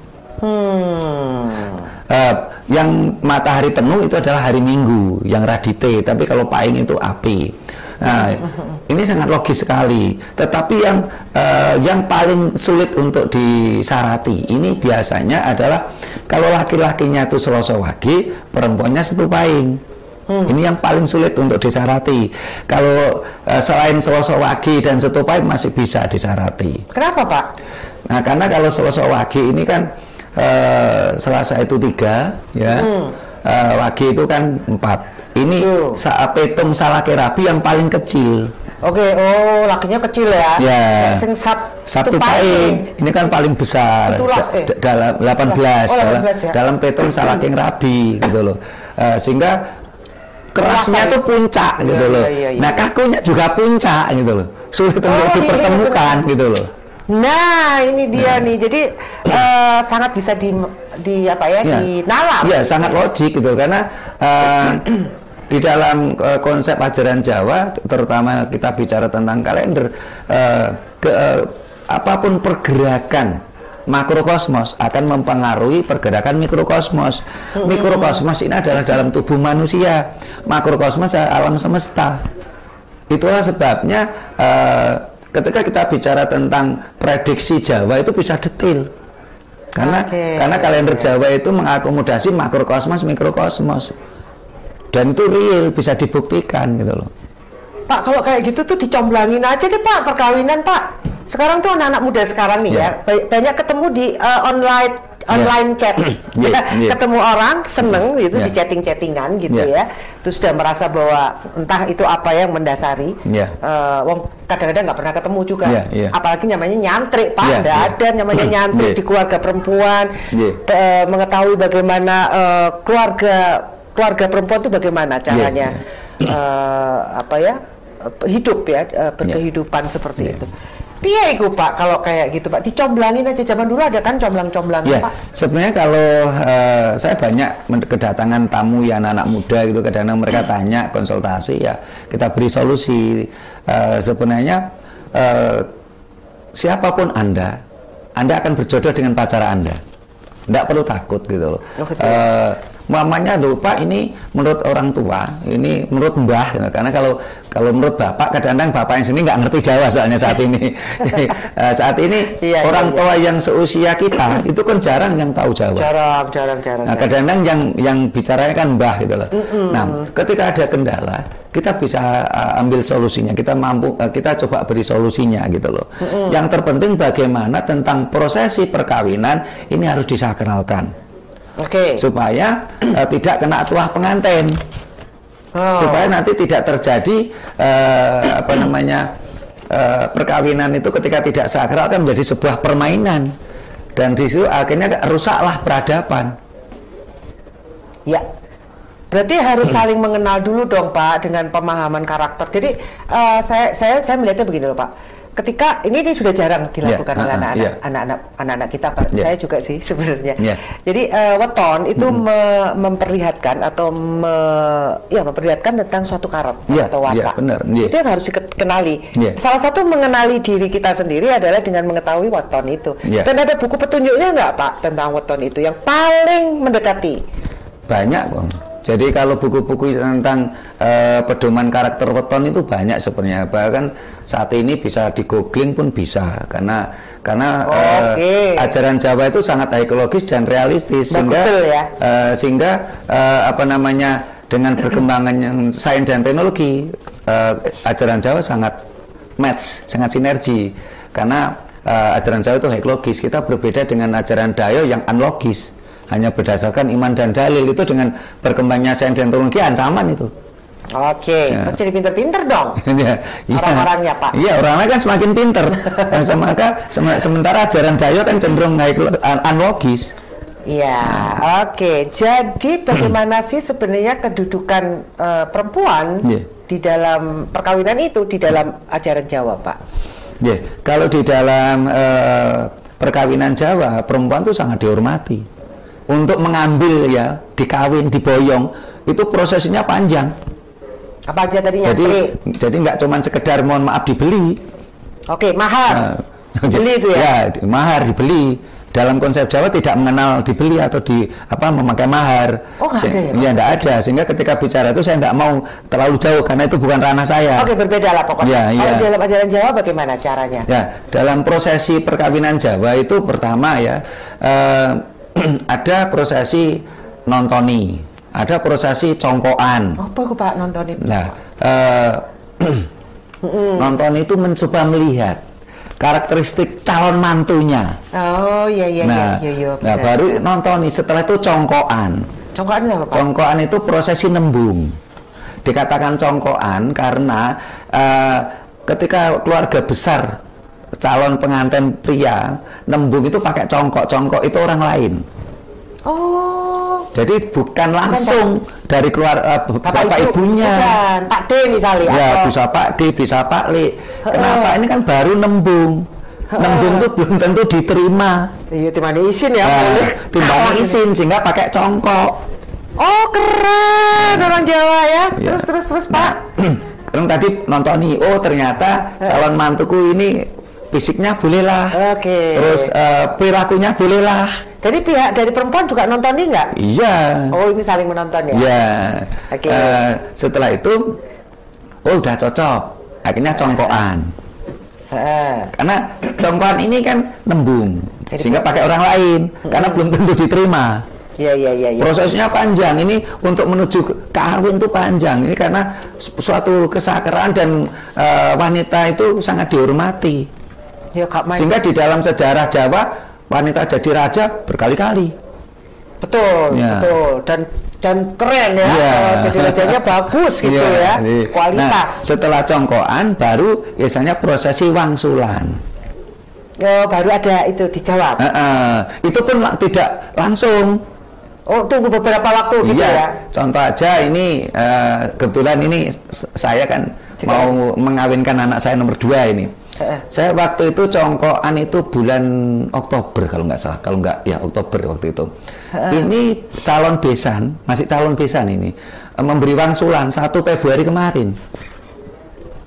Hmm. Uh, yang matahari penuh itu adalah hari Minggu, yang Radite, tapi kalau Pahing itu api. Nah, ini sangat logis sekali. Tetapi yang uh, yang paling sulit untuk disarati ini biasanya adalah kalau laki-lakinya itu Selasa Wage, perempuannya Setu Pahing. Hmm. Ini yang paling sulit untuk disarati. Kalau uh, selain Selasa Wage dan Setu Pahing masih bisa disarati. Kenapa, Pak? Nah, karena kalau Selasa Wage ini kan uh, Selasa itu tiga, ya, hmm. uh, Wage itu kan empat. Ini saat petung Salake Rabi yang paling kecil. Oke, oh lakinya kecil ya. Ya. Sing sab, Sabtu Pahing ini kan paling besar. Itulas, eh. dalam delapan belas, oh, delapan belas ya? dalam petung Salake Rabi gitu loh. Uh, sehingga kerasnya itu puncak gitu ya, loh. Ya, ya, ya. Nah, kakunya juga puncak gitu loh. Sulit untuk oh, dipertemukan iya, gitu loh. Nah, ini dia nah. nih. Jadi uh, sangat bisa di di apa ya, ya. dinalar. Iya, sangat logik gitu karena uh, di dalam uh, konsep ajaran Jawa, terutama kita bicara tentang kalender, uh, ke, uh, apapun pergerakan makrokosmos akan mempengaruhi pergerakan mikrokosmos. Mikrokosmos ini adalah dalam tubuh manusia, makrokosmos alam semesta. Itulah sebabnya uh, ketika kita bicara tentang prediksi Jawa itu bisa detail. Karena okay. karena kalender Jawa itu mengakomodasi makrokosmos, mikrokosmos. Dan itu real, bisa dibuktikan gitu loh. Pak, kalau kayak gitu tuh dicomblangin aja deh Pak, perkawinan Pak. Sekarang tuh anak-anak muda sekarang nih yeah. ya, banyak ketemu di uh, online online yeah. chat. yeah, yeah. Ketemu orang, seneng gitu yeah. di chatting-chattingan gitu yeah. ya. Terus sudah merasa bahwa entah itu apa yang mendasari. Yeah. Uh, wong kadang-kadang nggak pernah ketemu juga. Yeah, yeah. Apalagi namanya nyantrik Pak, yeah, nggak yeah. ada namanya nyantrik yeah. di keluarga perempuan. Yeah. Uh, mengetahui bagaimana uh, keluarga keluarga perempuan itu bagaimana caranya yeah, yeah. Uh, apa ya hidup ya uh, berkehidupan yeah. seperti yeah. itu. Piye iku Pak kalau kayak gitu Pak, dicomblangin aja. Zaman dulu ada kan comblang-comblang ya, Pak. Sebenarnya kalau uh, saya banyak kedatangan tamu ya anak-anak muda gitu, kadang-kadang mereka tanya konsultasi ya kita beri solusi. Uh, sebenarnya uh, siapapun Anda, Anda akan berjodoh dengan pacar Anda. Tidak perlu takut gitu loh. Oh, uh, mamanya lupa ini menurut orang tua, ini menurut mbah, gitu. Karena kalau kalau menurut bapak, kadang-kadang bapak yang sini nggak ngerti Jawa soalnya saat ini. uh, saat ini iya, orang iya, tua iya. yang seusia kita itu kan jarang yang tahu Jawa. Jarang, jarang, jarang. Nah, kadang-kadang yang yang bicaranya kan mbah gitu loh. Mm -mm. Nah, ketika ada kendala, kita bisa uh, ambil solusinya. Kita mampu, uh, kita coba beri solusinya gitu loh. Mm -mm. Yang terpenting bagaimana tentang prosesi perkawinan ini harus disakralkan. Oke. Okay. Supaya uh, tidak kena tuah pengantin. Oh. Supaya nanti tidak terjadi uh, apa namanya uh, perkawinan itu ketika tidak sakral kan menjadi sebuah permainan, dan di situ akhirnya rusaklah peradaban. Ya, berarti harus saling mengenal dulu dong Pak, dengan pemahaman karakter. Jadi uh, saya saya saya melihatnya begini loh Pak. Ketika ini, ini sudah jarang dilakukan yeah, oleh anak-anak uh, uh, yeah. anak-anak anak-anak kita, Pak. Yeah. Saya juga sih sebenarnya. Yeah. Jadi uh, weton itu mm -hmm. me memperlihatkan atau me ya memperlihatkan tentang suatu karakter yeah, atau watak. Yeah, benar. Yeah. Itu yang harus dikenali. Yeah. Salah satu mengenali diri kita sendiri adalah dengan mengetahui weton itu. Yeah. Dan ada buku petunjuknya nggak Pak tentang weton itu yang paling mendekati? Banyak, Bang. Jadi kalau buku-buku tentang uh, pedoman karakter weton itu banyak sebenarnya. Bahkan saat ini bisa di googling pun bisa, karena karena oh, okay. uh, ajaran Jawa itu sangat ekologis dan realistis. Nah, sehingga ya? uh, sehingga uh, apa namanya dengan perkembangan sains dan teknologi, uh, ajaran Jawa sangat match, sangat sinergi. Karena uh, ajaran Jawa itu ekologis, kita berbeda dengan ajaran Dayo yang unlogis. Hanya berdasarkan iman dan dalil. Itu dengan berkembangnya sains dan teknologi ancaman itu. Oke, ya. Jadi pinter-pinter dong ya, orang-orangnya Pak. Iya, orangnya kan semakin pinter. Maka sementara ajaran Dayo kan cenderung unlogis. Iya, nah. Oke. Jadi bagaimana sih sebenarnya kedudukan uh, perempuan yeah. di dalam perkawinan itu, di dalam ajaran Jawa Pak? Ya, yeah. Kalau di dalam uh, perkawinan Jawa, perempuan itu sangat dihormati. Untuk mengambil ya, dikawin, diboyong, itu prosesnya panjang. Apa aja tadinya? Jadi, jadi nggak cuma sekedar mohon maaf dibeli. Oke, mahar. Nah, beli itu ya? Ya, mahar dibeli. Dalam konsep Jawa tidak mengenal dibeli atau di apa memakai mahar. Oh, nggak ada ya? Iya, nggak ada. Sehingga ketika bicara itu saya nggak mau terlalu jauh karena itu bukan ranah saya. Oke, berbeda lah pokoknya. Ya, kalau ya. Dalam ajaran Jawa bagaimana caranya? Ya, dalam prosesi perkawinan Jawa itu pertama ya. Eh, ada prosesi nontoni, ada prosesi congkoan. Apa itu Pak nontoni? Nah, uh, nonton itu mencoba melihat karakteristik calon mantunya. Oh iya iya nah, iya iya. Nah, baru nontoni, setelah itu congkoan. Congkoan apa Pak? Congkoan itu prosesi nembung. Dikatakan congkoan karena uh, ketika keluarga besar calon pengantin pria nembung itu pakai congkok. Congkok itu orang lain. Oh. Jadi bukan langsung bukan, dari keluar uh, bapak, bapak ibu, ibunya. Bukan. Pak D misalnya. Ya, atau... bisa Pak D, bisa Pak Li. Kenapa? Ini kan baru nembung. Nembung itu belum tentu diterima. Iya, timbang izin ya. Nah, timbang izin sehingga pakai congkok. Oh, keren orang Jawa ya. Terus ya. terus terus Pak. Kan tadi nonton nih, oh ternyata calon mantuku ini fisiknya bolehlah. Oke. Okay. Terus uh, perilakunya bolehlah. Jadi pihak dari perempuan juga nonton nih nggak? Iya. Oh ini saling menonton ya? Iya. Oke. Okay. Uh, setelah itu, oh udah cocok. Akhirnya congkokan. Uh. Karena congkokan ini kan nembung, jadi sehingga pakai orang lain. Uh. Karena belum tentu diterima. Iya iya iya. Ya. Prosesnya panjang. Ini untuk menuju kawin itu panjang. Ini karena suatu kesakralan dan uh, wanita itu sangat dihormati. Ya, sehingga di dalam sejarah Jawa wanita jadi raja berkali-kali. Betul, ya. betul. Dan dan keren ya. ya. Jadi rajanya bagus gitu ya. ya. Kualitas. Nah, setelah congkokan baru biasanya prosesi wangsulan. Oh, baru ada itu dijawab. Uh, uh, itu pun tidak langsung. Oh, tunggu beberapa waktu gitu iya. ya. Contoh aja ini uh, kebetulan ini saya kan Jika. mau mengawinkan anak saya nomor dua ini. Uh. Saya waktu itu congkokan itu bulan Oktober kalau nggak salah, kalau nggak ya Oktober waktu itu. Uh. Ini calon besan, masih calon besan ini memberi wangsulan satu Februari kemarin.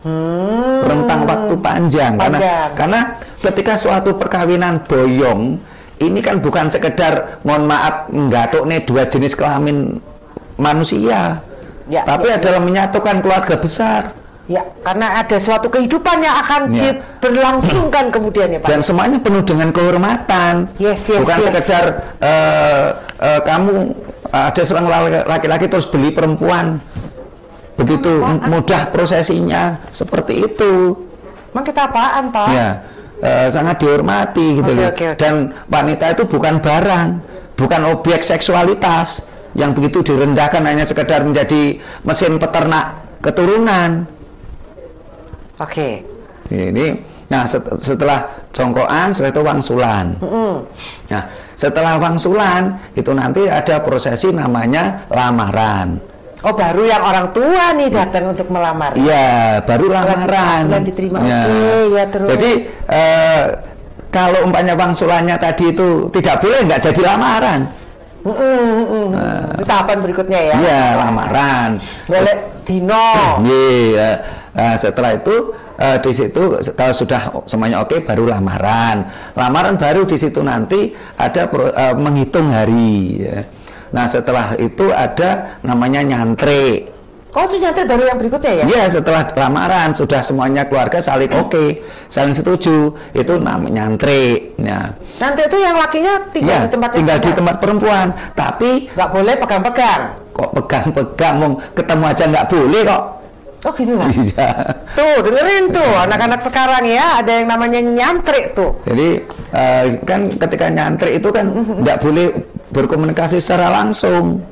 Hmm. Rentang waktu panjang, karena Panjang. karena ketika suatu perkawinan boyong ini kan bukan sekedar mohon maaf nggatuk nih dua jenis kelamin manusia, Ya, tapi ya, adalah menyatukan keluarga besar. Ya, karena ada suatu kehidupan yang akan Ya. diberlangsungkan kemudian ya Pak. Dan semuanya penuh dengan kehormatan. Yes, yes, Bukan yes. sekedar uh, uh, kamu uh, ada seorang laki-laki terus beli perempuan. Begitu mudah prosesinya seperti itu. Emang kita apaan Pak? Ya, uh, sangat dihormati gitu Oke, loh. oke, oke. Dan wanita itu bukan barang, bukan objek seksualitas yang begitu direndahkan hanya sekedar menjadi mesin peternak keturunan. Oke. Ini, nah set- setelah congkoan, setelah itu wangsulan. Mm-mm. Nah, setelah wangsulan itu nanti ada prosesi namanya lamaran. Oh, baru yang orang tua nih datang untuk melamar. Iya, baru lamaran. Wangsulan diterima. Ya. Oke, ya terus. Jadi eh, kalau umpamanya wangsulannya tadi itu tidak boleh, nggak jadi lamaran. Mm-mm, mm-mm. Itu tahapan berikutnya ya. Iya, lamaran. Boleh dino. Iya. Nah, setelah itu eh, di situ kalau sudah semuanya oke baru lamaran. Lamaran baru di situ nanti ada pro- eh, menghitung hari. Ya. Nah setelah itu ada namanya nyantre. Oh, itu nyantri baru yang berikutnya ya? Iya, setelah lamaran sudah semuanya keluarga saling oke, saling setuju, itu namanya nyantre. Ya. Nanti itu yang lakinya tinggal Ya, di tempat tinggal di perempuan. tempat perempuan, tapi Nggak boleh pegang-pegang. kok pegang-pegang, mau ketemu aja nggak boleh kok. Oh gitu lah. Iya. Tuh dengerin tuh anak-anak sekarang ya, ada yang namanya nyantri tuh. Jadi eh, kan ketika nyantri itu kan nggak boleh berkomunikasi secara langsung.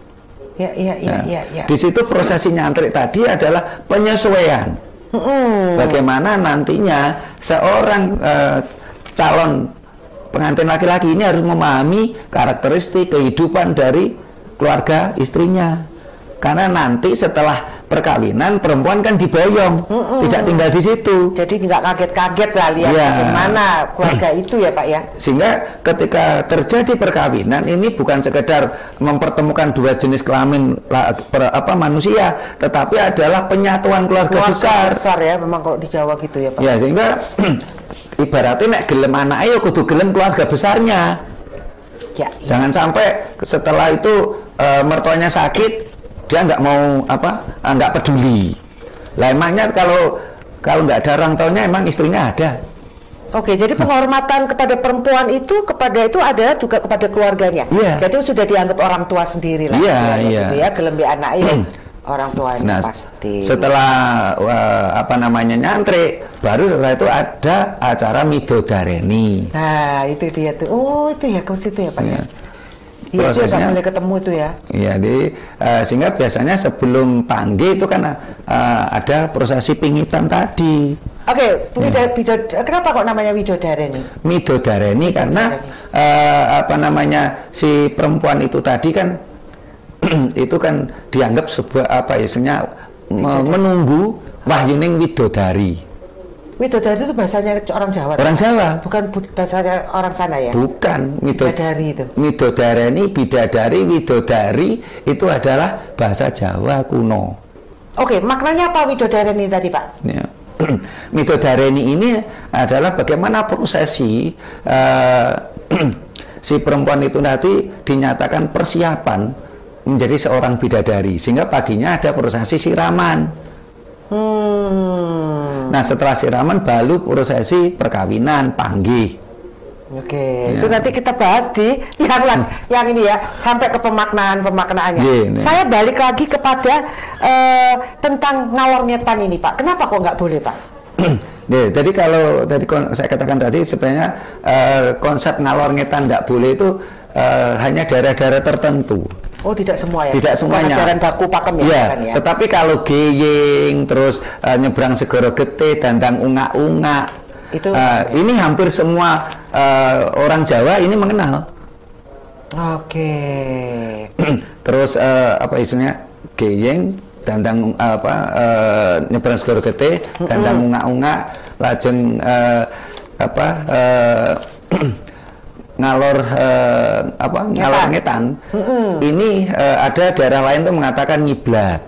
Ya, iya, iya, Nah, iya, iya. di situ prosesi nyantri tadi adalah penyesuaian. Mm-mm. Bagaimana nantinya seorang eh, calon pengantin laki-laki ini harus memahami karakteristik kehidupan dari keluarga istrinya. Karena nanti setelah perkawinan perempuan kan diboyong, Mm-mm. tidak tinggal di situ. Jadi nggak kaget-kaget lah lihat Iya. bagaimana keluarga itu ya Pak ya. Sehingga ketika terjadi perkawinan ini bukan sekedar mempertemukan dua jenis kelamin la- per- apa manusia, tetapi adalah penyatuan keluarga, Keluarga besar. besar ya, memang kalau di Jawa gitu ya Pak. Ya, sehingga ibaratnya nek gelem anake ya kudu gelem keluarga besarnya. Ya, iya. Jangan sampai setelah itu eh, mertuanya sakit dia nggak mau apa eh, nggak peduli. Lah emangnya kalau kalau nggak ada orang tuanya emang istrinya ada. Oke, jadi penghormatan kepada perempuan itu kepada itu adalah juga kepada keluarganya. Iya. Jadi sudah dianggap orang tua sendiri lah. Iya, ya, iya. Gitu ya, gelembe anaknya orang tuanya Nah, pasti. setelah eh, apa namanya nyantri, baru setelah itu ada acara midodareni. Nah, itu dia tuh. Oh, itu ya ke situ ya Pak ya. Ya. Iya, itu Prosesnya- nggak boleh ketemu itu ya. Ya, jadi eh, sehingga biasanya sebelum panggih itu kan eh, ada prosesi pingitan tadi. Oke, Wida- Bidod- kenapa kok namanya Widodareni? Midodareni karena eh, apa namanya si perempuan itu tadi kan itu kan dianggap sebuah apa istilahnya me- menunggu wahyuning widodari. Widodari itu bahasanya orang Jawa. Orang Jawa. Bukan bu- bahasanya orang sana ya. Bukan midod- Bidadari itu. Midodareni, bidadari, widodari itu adalah bahasa Jawa kuno. Oke, maknanya apa Widodareni tadi Pak? Ya. Midodareni ini adalah bagaimana prosesi eh, si perempuan itu nanti dinyatakan persiapan menjadi seorang bidadari, sehingga paginya ada prosesi siraman. Hmm. Nah setelah siraman baru prosesi perkawinan panggih. Oke, Ya. itu nanti kita bahas di yang lang- yang ini ya, sampai ke pemaknaan pemaknaannya. Gini. Saya balik lagi kepada eh, tentang ngalor ngetan ini Pak. Kenapa kok nggak boleh Pak? Nih, jadi kalau tadi kon- saya katakan tadi sebenarnya eh, konsep ngalor ngetan tidak boleh itu eh, hanya daerah-daerah tertentu. Oh, tidak semua ya? Tidak semuanya. Ajaran baku pakem ya? Iya, kan, ya? tetapi kalau geying, terus eh, nyebrang segoro gede, dandang unga-unga, Itu- eh, ini hampir semua eh, orang Jawa ini mengenal. Oke. Terus eh, apa istilahnya geying, dandang apa eh, nyebrang segoro gede, dandang unga-unga, lajeng eh, apa eh, ngalor eh, apa ngalor ngetan. Ini eh, ada daerah lain tuh mengatakan ngiblat.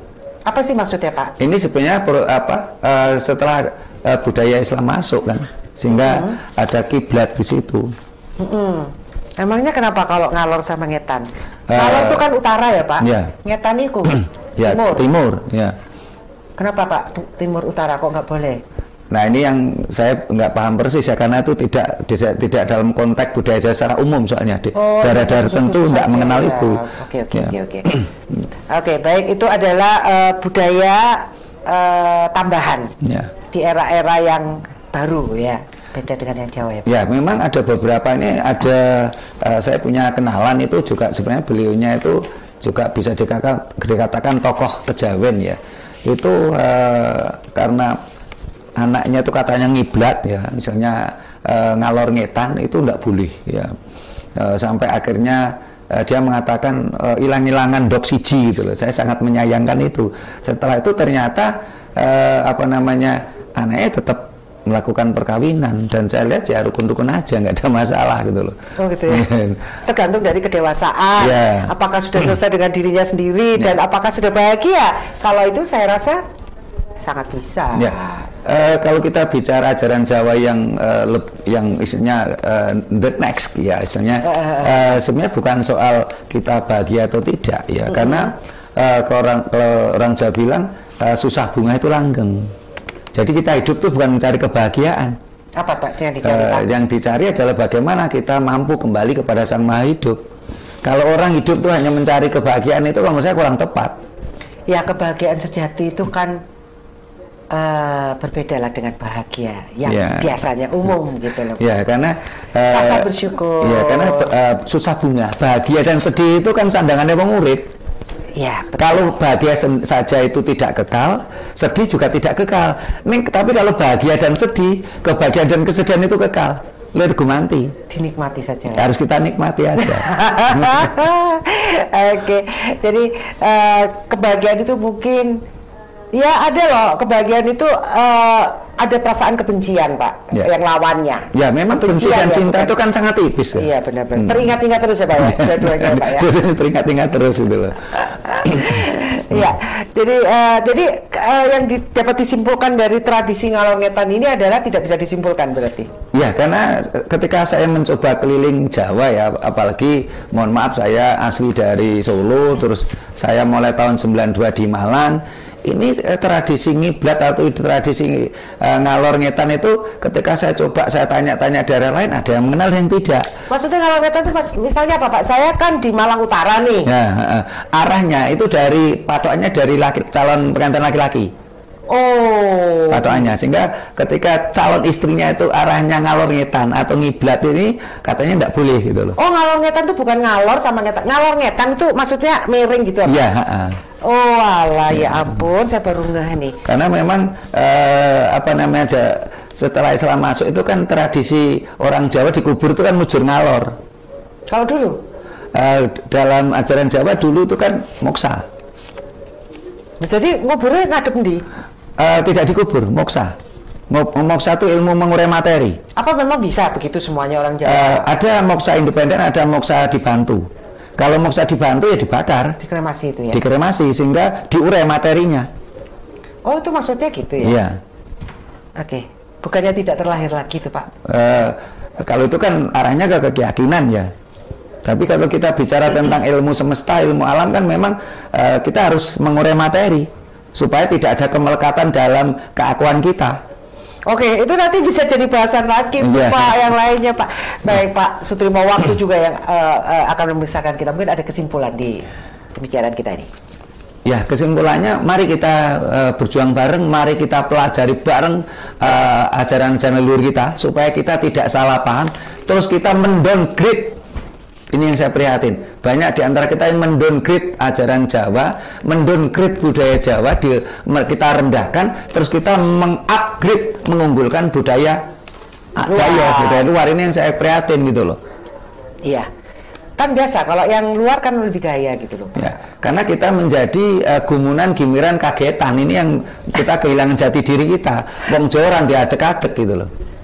Apa sih maksudnya Pak? Ini sebenarnya pro, apa uh, setelah uh, budaya Islam masuk kan, sehingga hmm. ada kiblat di situ. Hmm. Emangnya kenapa kalau Ngalor sama Ngetan? Uh, Ngalor itu kan utara ya Pak? Ya. Ngetan itu ya, timur. Timur, ya. Kenapa Pak timur utara kok nggak boleh? Nah ini yang saya nggak paham persis ya, karena itu tidak tidak tidak dalam konteks budaya Jawa secara umum soalnya di oh, daerah-daerah tertentu tidak mengenal ya. itu. Oke oke oke oke. Oke baik, itu adalah uh, budaya uh, tambahan ya. Di era-era yang baru ya, beda dengan yang Jawa ya Pak? Ya memang ada beberapa ini ada uh, saya punya kenalan itu juga sebenarnya beliaunya itu juga bisa dikatakan, dikatakan tokoh kejawen ya. Itu uh, karena anaknya itu katanya ngiblat ya, misalnya e, ngalor ngetan itu enggak boleh ya, e, sampai akhirnya e, dia mengatakan e, hilang-hilangan dok siji gitu loh. Saya sangat menyayangkan itu. Setelah itu ternyata e, apa namanya anaknya tetap melakukan perkawinan dan saya lihat ya rukun-rukun aja, nggak ada masalah gitu loh. Oh gitu ya. Tergantung dari kedewasaan, ya. Apakah sudah selesai dengan dirinya sendiri ya. Dan apakah sudah bahagia. Kalau itu saya rasa sangat bisa. Ya, uh, kalau kita bicara ajaran Jawa yang uh, yang isinya uh, the next ya, isinya uh, uh, sebenarnya bukan soal kita bahagia atau tidak ya, uh, karena uh, kalau orang kalau orang Jawa bilang uh, susah bunga itu langgeng. Jadi kita hidup tuh bukan mencari kebahagiaan. Apa Pak yang dicari? Uh, yang dicari adalah bagaimana kita mampu kembali kepada Sang Maha Hidup. Kalau orang hidup tuh hanya mencari kebahagiaan itu kalau menurut saya kurang tepat. Ya kebahagiaan sejati itu kan Uh, berbeda lah dengan bahagia yang ya. Biasanya umum gitu loh. Ya karena uh, rasa bersyukur. Ya karena uh, susah bunga, bahagia dan sedih itu kan sandangannya pengurip. Ya. Betul. Kalau bahagia saja itu tidak kekal, sedih juga tidak kekal. Nih, tapi kalau bahagia dan sedih, kebahagiaan dan kesedihan itu kekal. Lihat gumanti. Dinikmati saja. Ya, harus kita nikmati aja. Oke, jadi uh, kebahagiaan itu mungkin. Ya ada loh, kebahagiaan itu uh, ada perasaan kebencian Pak, ya. Yang lawannya. Ya memang benci dan cinta itu kan sangat tipis ya. Iya benar-benar. Hmm. Teringat-ingat terus ya Pak ya, dua-duanya Pak ya. Teringat-ingat terus itu loh. Iya, jadi uh, jadi uh, yang di, dapat disimpulkan dari tradisi ngalor ngetan ini adalah tidak bisa disimpulkan berarti. Ya karena ketika saya mencoba keliling Jawa ya, apalagi mohon maaf saya asli dari Solo, terus saya mulai tahun sembilan puluh dua di Malang. Ini eh, tradisi ngiblat atau tradisi eh, ngalor ngetan itu ketika saya coba saya tanya-tanya daerah lain ada yang mengenal yang tidak. Maksudnya ngalor ngetan itu mas, misalnya apa Pak? Saya kan di Malang Utara nih. Ya, eh, arahnya itu dari patokannya dari laki, calon pengantin laki-laki. Oh. Patokannya sehingga ketika calon istrinya itu arahnya ngalor ngetan atau ngiblat ini katanya tidak boleh gitu loh. Oh ngalor ngetan itu bukan ngalor sama ngetan. Ngalor ngetan itu maksudnya miring gitu apa? Iya. Oh alah ya ampun, saya baru ngeh nih. Karena memang eh, apa namanya ada setelah Islam masuk itu kan tradisi orang Jawa dikubur itu kan mujur ngalor. Kalau dulu? Eh, dalam ajaran Jawa dulu itu kan moksa. Jadi nguburnya ngadep di? Eh, tidak dikubur, moksa. Moksa itu ilmu mengurai materi. Apa memang bisa begitu semuanya orang Jawa? Eh, ada moksa independen, ada moksa dibantu. Kalau moksa dibantu ya dibakar, dikremasi itu ya. Dikremasi sehingga diurai materinya. Oh itu maksudnya gitu ya? Iya. Oke, bukannya tidak terlahir lagi tuh Pak? Uh, kalau itu kan arahnya ke keyakinan ya. Tapi kalau kita bicara tentang ilmu semesta, ilmu alam kan memang uh, kita harus mengurai materi supaya tidak ada kemelekatan dalam keakuan kita. Oke, itu nanti bisa jadi bahasan lagi yeah. Pak, yang lainnya Pak. Baik Pak Sutrimo, waktu juga yang uh, uh, akan memisahkan kita. Mungkin ada kesimpulan di pembicaraan kita ini. Ya, kesimpulannya mari kita uh, berjuang bareng, mari kita pelajari bareng uh, ajaran-ajaran leluhur kita supaya kita tidak salah paham. Terus kita mendowngrade. Ini yang saya prihatin. Banyak di antara kita yang mendowngrade ajaran Jawa, mendowngrade budaya Jawa, di, kita rendahkan, terus kita mengupgrade, mengunggulkan budaya Dayak, budaya luar. Ini yang saya prihatin gitu loh. Iya. Kan biasa, kalau yang luar kan lebih gaya gitu loh. Ya, karena kita menjadi uh, gumunan, gimiran, kagetan. Ini yang kita kehilangan jati diri kita. Wong Jawa diadek-adek gitu loh.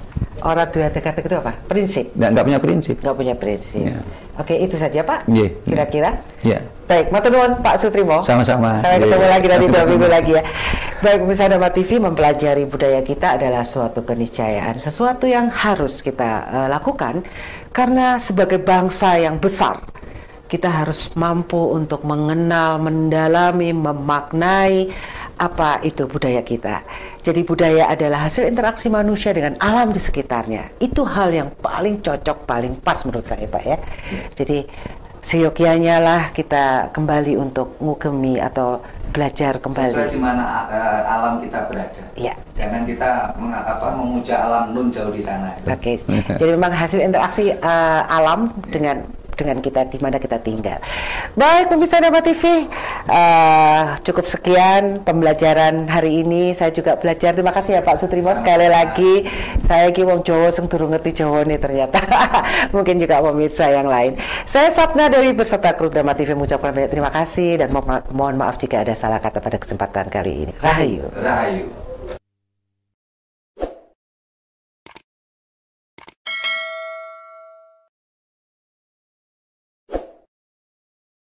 Orang dua teka-teki itu apa? Prinsip? Nggak, nggak punya prinsip. Nggak punya prinsip. Ya. Oke, itu saja Pak. Iya. Kira-kira? Ya. Baik, matur nuwun Pak Sutrimo. Sama-sama. Sampai Iya. ketemu lagi nanti Sampai dua ketemu. minggu lagi ya. Baik, pemirsa Dharma T V, mempelajari budaya kita adalah suatu keniscayaan, sesuatu yang harus kita uh, lakukan karena sebagai bangsa yang besar, kita harus mampu untuk mengenal, mendalami, memaknai apa itu budaya kita. Jadi budaya adalah hasil interaksi manusia dengan alam di sekitarnya. Itu hal yang paling cocok, paling pas menurut saya Pak ya. Jadi seyogyanya lah kita kembali untuk ngugemi atau belajar kembali. Sesuai di mana uh, alam kita berada. Iya. Jangan kita menga- apa, memuja alam nun jauh di sana. Oke. Jadi memang hasil interaksi uh, alam dengan dengan kita di mana kita tinggal. Baik, pemirsa Dharma T V, uh, cukup sekian pembelajaran hari ini. Saya juga belajar. Terima kasih ya Pak Sutrimo sekali lagi. Saya ki wong Jawa sing durung ngerti Jawa nih ternyata. Mungkin juga pemirsa yang lain. Saya Satna Dewi beserta kru Dharma T V mengucapkan banyak terima kasih dan mo- mohon maaf jika ada salah kata pada kesempatan kali ini. Rahayu. Rahayu.